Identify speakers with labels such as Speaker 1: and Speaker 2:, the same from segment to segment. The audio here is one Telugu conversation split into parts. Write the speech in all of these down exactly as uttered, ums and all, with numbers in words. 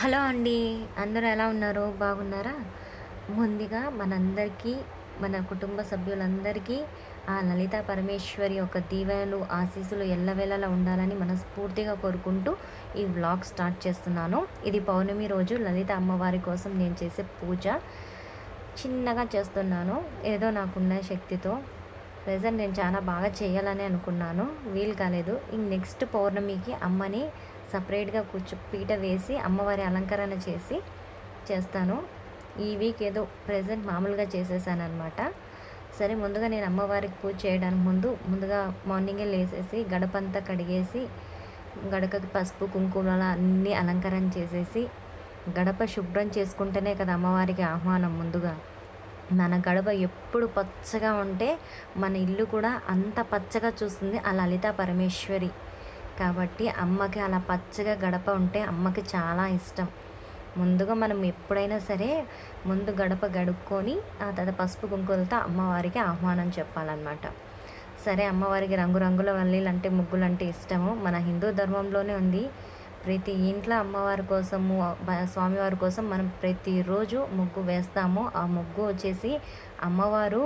Speaker 1: హలో అండి. అందరూ ఎలా ఉన్నారు? బాగున్నారా? ముందుగా మనందరికీ, మన కుటుంబ సభ్యులందరికీ ఆ లలితా పరమేశ్వరి యొక్క దీవెనలు, ఆశీస్సులు ఎల్లవేళలా ఉండాలని మనస్ఫూర్తిగా కోరుకుంటూ ఈ వ్లాగ్ స్టార్ట్ చేస్తున్నాను. ఇది పౌర్ణమి రోజు లలిత అమ్మవారి కోసం నేను చేసే పూజ. చిన్నగా చేస్తున్నాను. ఏదో నాకున్న శక్తితో. ప్రెజెంట్ నేను చాలా బాగా చేయాలని అనుకున్నాను. వీలు కాలేదు. ఇంక నెక్స్ట్ పౌర్ణమికి అమ్మని సపరేట్గా కూర్చో పీట వేసి అమ్మవారి అలంకరణ చేసి చేస్తాను. ఈ వీక్ ఏదో ప్రెజెంట్ మామూలుగా చేసేసాను అనమాట. సరే, ముందుగా నేను అమ్మవారికి పూజ చేయడానికి ముందు ముందుగా మార్నింగే లేసేసి గడపంతా కడిగేసి గడపకి పసుపు కుంకుమల అన్నీ అలంకరణ చేసేసి గడప శుభ్రం చేసుకుంటేనే కదా అమ్మవారికి ఆహ్వానం. ముందుగా మన గడప ఎప్పుడు పచ్చగా ఉంటే మన ఇల్లు కూడా అంత పచ్చగా చూస్తుంది ఆ లలితా పరమేశ్వరి. కాబట్టి అమ్మకి అలా పచ్చగా గడప ఉంటే అమ్మకి చాలా ఇష్టం. ముందుగా మనం ఎప్పుడైనా సరే ముందు గడప గడుక్కొని ఆ తర్వాత పసుపు కుంకుమలతో అమ్మవారికి ఆహ్వానం చెప్పాలన్నమాట. సరే, అమ్మవారికి రంగురంగుల వల్లీలు అంటే ముగ్గులు అంటే ఇష్టము. మన హిందూ ధర్మంలోనే ఉంది. ప్రతి ఇంట్లో అమ్మవారి కోసము, స్వామివారి కోసం మనం ప్రతిరోజు ముగ్గు వేస్తాము. ఆ ముగ్గు వచ్చేసి అమ్మవారు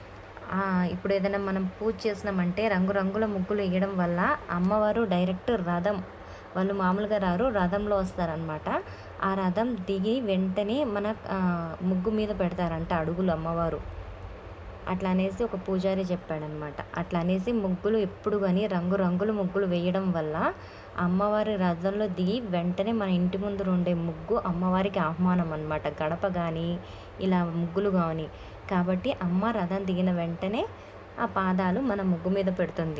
Speaker 1: ఇప్పుడు ఏదైనా మనం పూజ చేసినామంటే రంగురంగుల ముగ్గులు వేయడం వల్ల అమ్మవారు డైరెక్ట్ రథం, వాళ్ళు మామూలుగా రారు, రథంలో వస్తారనమాట. ఆ రథం దిగి వెంటనే మన ముగ్గు మీద పెడతారంట అడుగులు అమ్మవారు. అట్లా అనేసి ఒక పూజారి చెప్పాడనమాట. అట్లా అనేసి ముగ్గులు ఎప్పుడు కానీ రంగురంగుల ముగ్గులు వేయడం వల్ల అమ్మవారి రథంలో దిగి వెంటనే మన ఇంటి ముందు ఉండే ముగ్గు అమ్మవారికి ఆహ్వానం అనమాట. గడప కానీ ఇలా ముగ్గులు కానీ. కాబట్టి అమ్మ రథం దిగిన వెంటనే ఆ పాదాలు మన ముగ్గు మీద పెడుతుంది.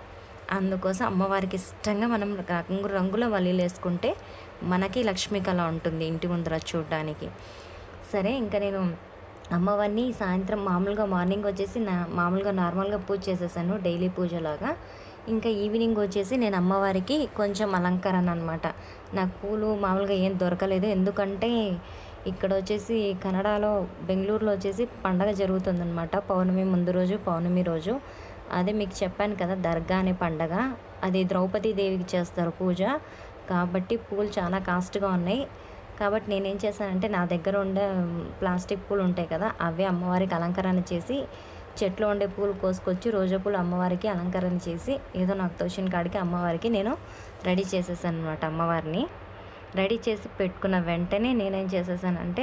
Speaker 1: అందుకోసం అమ్మవారికి ఇష్టంగా మనం రంగు రంగుల వలీలు వేసుకుంటే మనకి లక్ష్మీ కళ ఉంటుంది ఇంటి ముందర చూడడానికి. సరే, ఇంకా నేను అమ్మవారిని సాయంత్రం మామూలుగా మార్నింగ్ వచ్చేసి నా మామూలుగా నార్మల్గా పూజ చేసేసాను, డైలీ పూజలాగా. ఇంకా ఈవినింగ్ వచ్చేసి నేను అమ్మవారికి కొంచెం అలంకరణ అనమాట. నాకు పూలు మామూలుగా ఏం దొరకలేదు. ఎందుకంటే ఇక్కడ వచ్చేసి కన్నడలో బెంగళూరులో వచ్చేసి పండగ జరుగుతుందన్నమాట. పౌర్ణమి ముందు రోజు, పౌర్ణమి రోజు. అదే మీకు చెప్పాను కదా, దర్గా అనే పండగ. అది ద్రౌపది దేవికి చేస్తారు పూజ. కాబట్టి పూలు చాలా కాస్ట్గా ఉన్నాయి. కాబట్టి నేనేం చేశానంటే నా దగ్గర ఉండే ప్లాస్టిక్ పూలు ఉంటాయి కదా, అవే అమ్మవారికి అలంకరణ చేసి చెట్లో ఉండే పూలు కోసుకొచ్చి రోజా పూలు అమ్మవారికి అలంకరణ చేసి ఏదో నాకు తోచిన కాడికి అమ్మవారికి నేను రెడీ చేసేసాను అనమాట. అమ్మవారిని రెడీ చేసి పెట్టుకున్న వెంటనే నేనేం చేసేసానంటే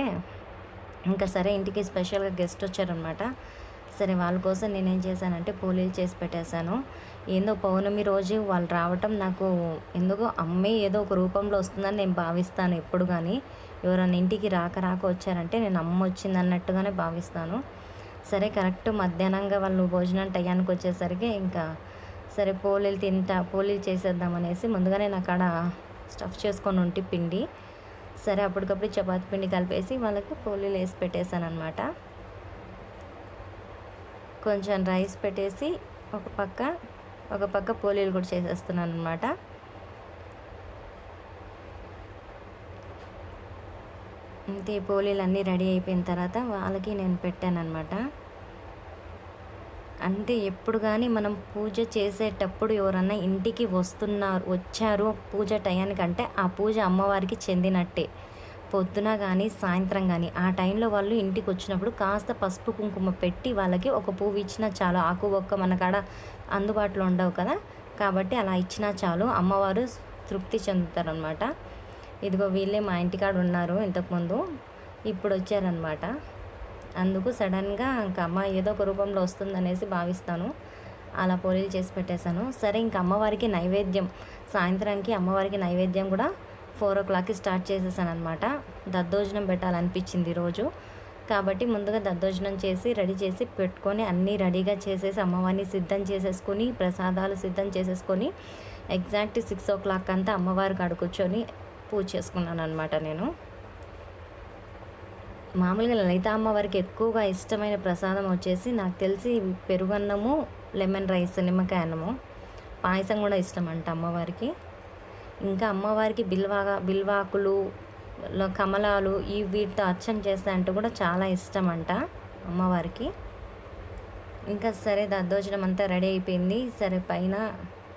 Speaker 1: ఇంకా సరే, ఇంటికి స్పెషల్గా గెస్ట్ వచ్చారనమాట. సరే, వాళ్ళ కోసం నేనేం చేశానంటే పూలీలు చేసి పెట్టేశాను. ఏందో పౌర్ణమి రోజు వాళ్ళు రావటం నాకు ఎందుకో అమ్మే ఏదో ఒక రూపంలో వస్తుందని నేను భావిస్తాను ఎప్పుడు. కానీ ఎవరైనా ఇంటికి రాక రాక వచ్చారంటే నేను అమ్మ వచ్చింది అన్నట్టుగానే భావిస్తాను. సరే, కరెక్ట్ మధ్యాహ్నంగా వాళ్ళు భోజనం టయానికి వచ్చేసరికి ఇంకా సరే పోలీలు తింటా పోలీలు చేసేద్దామనేసి ముందుగానే నాకు ఆడ స్టఫ్ చేసుకొని ఉంటే పిండి. సరే, అప్పటికప్పుడు చపాతి పిండి కలిపేసి వాళ్ళకి పోలీలు వేసి పెట్టేశాను అనమాట. కొంచెం రైస్ పెట్టేసి ఒక పక్క ఒక పక్క పోలీలు కూడా చేసేస్తున్నాను అనమాట. అంతే, పోలీలు అన్నీ రెడీ అయిపోయిన తర్వాత వాళ్ళకి నేను పెట్టాను అనమాట. అంటే ఎప్పుడు కానీ మనం పూజ చేసేటప్పుడు ఎవరన్నా ఇంటికి వస్తున్నారు వచ్చారు పూజ టయానికంటే ఆ పూజ అమ్మవారికి చెందినట్టే. పొద్దున కానీ సాయంత్రం కానీ ఆ టైంలో వాళ్ళు ఇంటికి వచ్చినప్పుడు కాస్త పసుపు కుంకుమ పెట్టి వాళ్ళకి ఒక పువ్వు ఇచ్చినా చాలు. ఆకు ఒక్క మన కాడ అందుబాటులో ఉండవు కదా, కాబట్టి అలా ఇచ్చినా చాలు, అమ్మవారు తృప్తి చెందుతారనమాట. ఇదిగో వీళ్ళే మా ఇంటికాడ ఉన్నారు ఇంతకుముందు, ఇప్పుడు వచ్చారనమాట. అందుకు సడన్గా ఇంకా అమ్మ ఏదో ఒక రూపంలో వస్తుందనేసి భావిస్తాను. అలా పోలీలు చేసి పెట్టేశాను. సరే, ఇంకా అమ్మవారికి నైవేద్యం సాయంత్రానికి అమ్మవారికి నైవేద్యం కూడా ఫోర్ ఓ క్లాక్కి స్టార్ట్ చేసేసాను అనమాట. దద్దోజనం పెట్టాలనిపించింది ఈరోజు. కాబట్టి ముందుగా దద్దోజనం చేసి రెడీ చేసి పెట్టుకొని అన్నీ రెడీగా చేసేసి అమ్మవారిని సిద్ధం చేసేసుకొని ప్రసాదాలు సిద్ధం చేసేసుకొని ఎగ్జాక్ట్ సిక్స్ ఓ క్లాక్ అంతా అమ్మవారికి అడుగుకొని పూజ చేసుకున్నాను అనమాట. నేను మామూలుగా లలిత అమ్మవారికి ఎక్కువగా ఇష్టమైన ప్రసాదం వచ్చేసి నాకు తెలిసి పెరుగన్నము, లెమన్ రైస్, నిమ్మకాయ అన్నము, పాయసం కూడా ఇష్టం అంట అమ్మవారికి. ఇంకా అమ్మవారికి బిల్వాగా బిల్వాకులు, కమలాలు ఈ వీటితో అర్చన చేస్తా అంటే కూడా చాలా ఇష్టం అంట అమ్మవారికి. ఇంకా సరే, దద్దోజనం అంతా రెడీ అయిపోయింది. సరే, పైన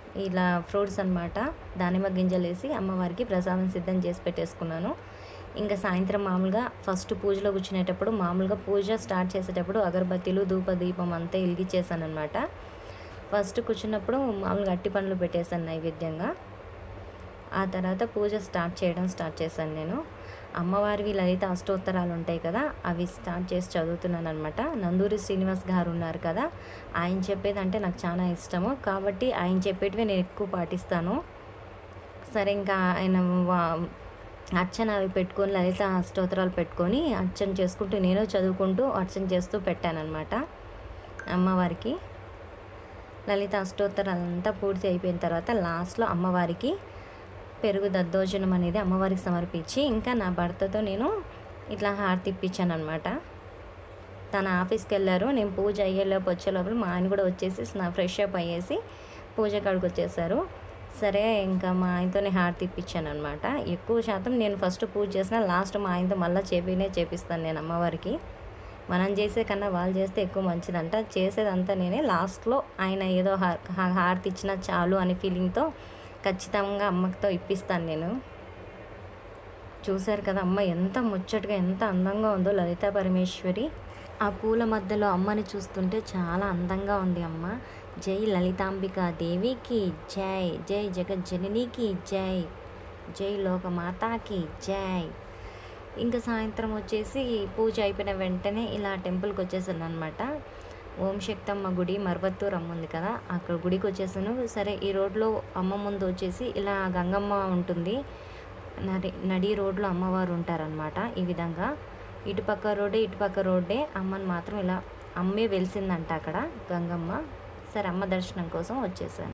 Speaker 1: ఇలా ఫ్రూట్స్ అనమాట, దానిమ్మ గింజలేసి అమ్మవారికి ప్రసాదం సిద్ధం చేసి పెట్టేసుకున్నాను. ఇంకా సాయంత్రం మామూలుగా ఫస్ట్ పూజలో కూర్చునేటప్పుడు మామూలుగా పూజ స్టార్ట్ చేసేటప్పుడు అగరబత్తీలు ధూప దీపం అంతా వెలిగించేసాను అనమాట. ఫస్ట్ కూర్చున్నప్పుడు మామూలుగా అట్టి పండ్లు పెట్టేశాను నైవేద్యంగా. ఆ తర్వాత పూజ స్టార్ట్ చేయడం స్టార్ట్ చేశాను నేను. అమ్మవారివి లలిత అష్టోత్తరాలు ఉంటాయి కదా, అవి స్టార్ట్ చేసి చదువుతున్నాను అనమాట. నందూరి శ్రీనివాస్ గారు ఉన్నారు కదా, ఆయన చెప్పేది అంటే నాకు చాలా ఇష్టము, కాబట్టి ఆయన చెప్పేటివి నేను ఎక్కువ పాటిస్తాను. సరే ఇంకా ఆయన అర్చన అవి పెట్టుకొని లలిత అష్టోత్తరాలు పెట్టుకొని అర్చన చేసుకుంటూ నేను చదువుకుంటూ అర్చన చేస్తూ పెట్టానన్నమాట అమ్మవారికి. లలిత అష్టోత్తరాలంతా పూర్తి అయిపోయిన తర్వాత లాస్ట్లో అమ్మవారికి పెరుగు దద్దోజనం అనేది అమ్మవారికి సమర్పించి ఇంకా నా భర్తతో నేను ఇట్లా హారతి ఇప్పించాను అనమాట. తన ఆఫీస్కి వెళ్ళారు, నేను పూజ అయ్యేలోపు వచ్చేలోపల మా ఆయన కూడా వచ్చేసి నా ఫ్రెష్ అప్ అయ్యేసి పూజ కాడికి వచ్చేసారు. సరే ఇంకా మా ఆయనతోనే హారతి ఇప్పించాను అనమాట. ఎక్కువ శాతం నేను ఫస్ట్ పూజ చేసిన లాస్ట్ మా ఆయనతో మళ్ళీ చేపినే చేపిస్తాను నేను అమ్మవారికి. మనం చేసే కన్నా వాళ్ళు చేస్తే ఎక్కువ మంచిదంట. చేసేదంతా నేనే, లాస్ట్లో ఆయన ఏదో హారతి ఇచ్చినా చాలు అనే ఫీలింగ్తో ఖచ్చితంగా అమ్మతో ఇప్పిస్తాను నేను. చూశారు కదా అమ్మ ఎంత ముచ్చటగా ఎంత అందంగా ఉందో లలితా పరమేశ్వరి. ఆ పూల మధ్యలో అమ్మని చూస్తుంటే చాలా అందంగా ఉంది అమ్మ. జై లలితాంబికా దేవికి జై, జై జగజ్జననికి జై, జై లోకమాతాకి జై. ఇంకా సాయంత్రం వచ్చేసి పూజ అయిపోయిన వెంటనే ఇలా టెంపుల్కి వచ్చేసాను అనమాట. ఓం శక్తమ్మ గుడి మర్వత్తూర్ అమ్మ ఉంది కదా, అక్కడ గుడికి వచ్చేసాను. సరే ఈ రోడ్లో అమ్మ ముందు వచ్చేసి ఇలా గంగమ్మ ఉంటుంది, నడి నడి రోడ్లో అమ్మవారు ఉంటారనమాట. ఈ విధంగా ఇటుపక్క రోడ్డే ఇటుపక్క రోడ్డే అమ్మని మాత్రం ఇలా అమ్మే వెలిసిందంట అక్కడ గంగమ్మ. సరే అమ్మ దర్శనం కోసం వచ్చేసాను.